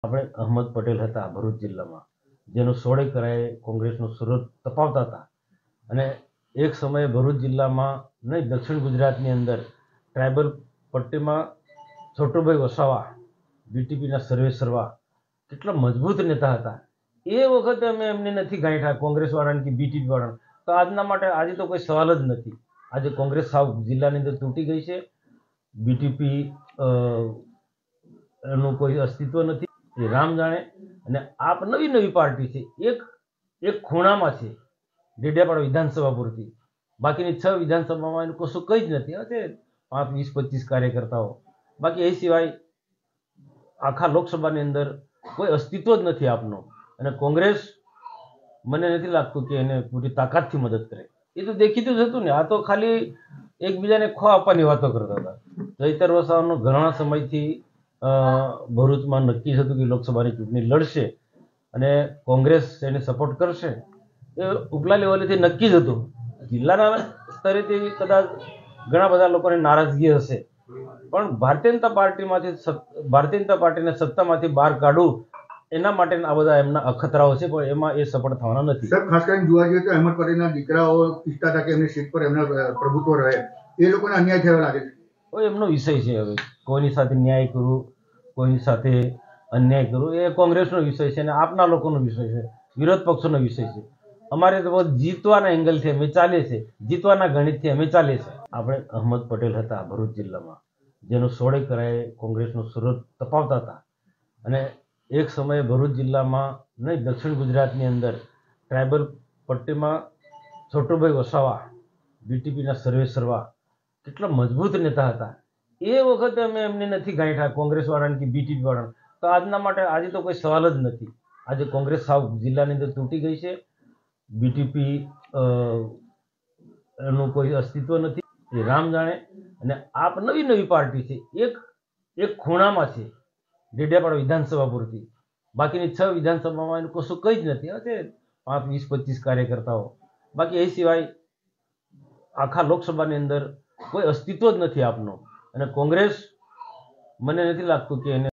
આપણે અહમદ પટેલ હતા ભરૂચ જિલ્લામાં, જેનું 16 કરાએ કોંગ્રેસનો સુરત તપાવતા હતા. અને એક સમયે ભરૂચ જિલ્લામાં નહીં, દક્ષિણ ગુજરાતની અંદર ટ્રાઇબલ પટ્ટીમાં છોટુભાઈ વસાવા, બીટીપીના સર્વેસર્વા કેટલા મજબૂત નેતા હતા. એ વખતે અમે એમને નથી ગાંઠા કોંગ્રેસવાળાને કે બીટીપી વાળાને. તો આજના માટે આજે તો કોઈ સવાલ જ નથી. આજે કોંગ્રેસ સાવ જિલ્લાની અંદર તૂટી ગઈ છે. બીટીપી એનું કોઈ અસ્તિત્વ નથી, એ રામ જાણે. અને આપ નવી પાર્ટી છે, એક ખૂણામાં છે ડેડિયાપાડા વિધાનસભા પૂરતી. બાકીની 6 વિધાનસભામાં એનું કશું કંઈ જ નથી. હશે 5, 20, 25 કાર્યકર્તાઓ. બાકી એ સિવાય આખા લોકસભાની અંદર કોઈ અસ્તિત્વ જ નથી આપનો. અને કોંગ્રેસ મને નથી લાગતું કે એને પૂરી તાકાતથી મદદ કરે. એ તો દેખીતું જ હતું ને. આ તો ખાલી એકબીજાને ખો આપવાની વાતો કરતા હતા. ચૈતર વસાવાનું ઘણા સમયથી ભરૂચમાં નક્કી હતું કે લોકસભાની ચૂંટણી લડશે અને કોંગ્રેસ એને સપોર્ટ કરશે. એ ઉપલા લેવલેથી નક્કી જ હતું. જિલ્લાના સ્તરેથી કદાચ ઘણા બધા લોકોને નારાજગી હશે, પણ ભારતીય જનતા પાર્ટીને સત્તામાંથી બહાર કાઢવું એના માટે આ બધા એમના અખતરાઓ છે, પણ એમાં એ સફળ થવાના નથી. સર, ખાસ કરીને જોવા જઈએ તો અહેમદ પટેલના દીકરાઓ ઈચ્છતા હતા કે એમની સીટ પર એમના પ્રભુત્વ રહે. એ લોકોને અન્યાય થયો લાગે છે. એમનો વિષય છે. હવે કોઈની સાથે ન્યાય કરવું, કોઈની સાથે અન્યાય કરવું, એ કોંગ્રેસનો વિષય છે અને આપના લોકોનો વિષય છે, વિરોધ પક્ષોનો વિષય છે. અમારે તો જીતવાના એંગલથી અમે ચાલીએ છીએ, જીતવાના ગણિતથી અમે ચાલીએ છીએ. આપણે અહમદ પટેલ હતા ભરૂચ જિલ્લામાં, જેનું 16 કરાએ કોંગ્રેસનો સુરત તપાવતા હતા. અને એક સમયે ભરૂચ જિલ્લામાં નહીં, દક્ષિણ ગુજરાતની અંદર ટ્રાઇબલ પટ્ટીમાં છોટુભાઈ વસાવા, બીટીપીના સર્વેસર્વા કેટલા મજબૂત નેતા હતા. એ વખતે અમે એમને નથી ગાંઠા કોંગ્રેસવાળાને કે બીટીપી વાળાને. તો આજના માટે આજે તો કોઈ સવાલ જ નથી. આજે કોંગ્રેસ સાવ જિલ્લાની અંદર તૂટી ગઈ છે. બીટીપી એનું કોઈ અસ્તિત્વ નથી, એ રામ જાણે. અને આપ નવી પાર્ટી છે, એક ખૂણામાં છે ડેડિયાપાડા વિધાનસભા પૂરતી. બાકીની 6 વિધાનસભામાં એનું કશું કંઈ જ નથી. હશે 5, 20, 25 કાર્યકર્તાઓ. બાકી એ સિવાય આખા લોકસભાની અંદર કોઈ અસ્તિત્વ જ નથી આપનો. અને કોંગ્રેસ મને નથી લાગતું કે એને